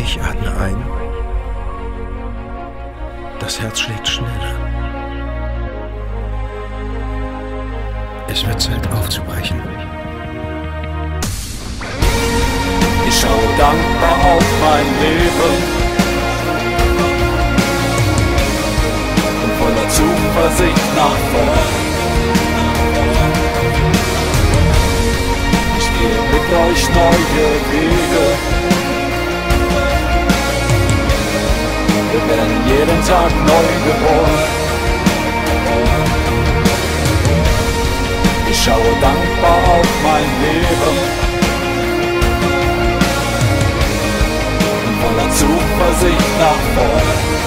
Ich atme ein. Das Herz schlägt schneller. Es wird Zeit aufzubrechen. Ich schaue dankbar auf mein Leben und voller Zuversicht nach vorn. Ich gehe mit euch neue Wege. Wir werden jeden Tag neu geboren. Ich schaue dankbar auf mein Leben und voller Zuversicht nach vorn.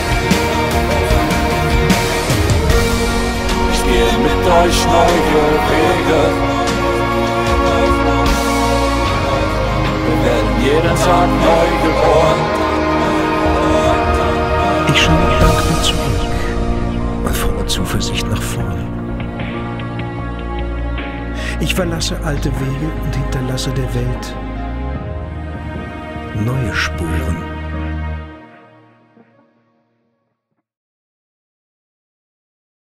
Ich gehe mit euch neue Wege. Wir werden jeden Tag neu geboren. Ich schaue dankbar zurück und voller Zuversicht nach vorn. Ich verlasse alte Wege und hinterlasse der Welt neue Spuren.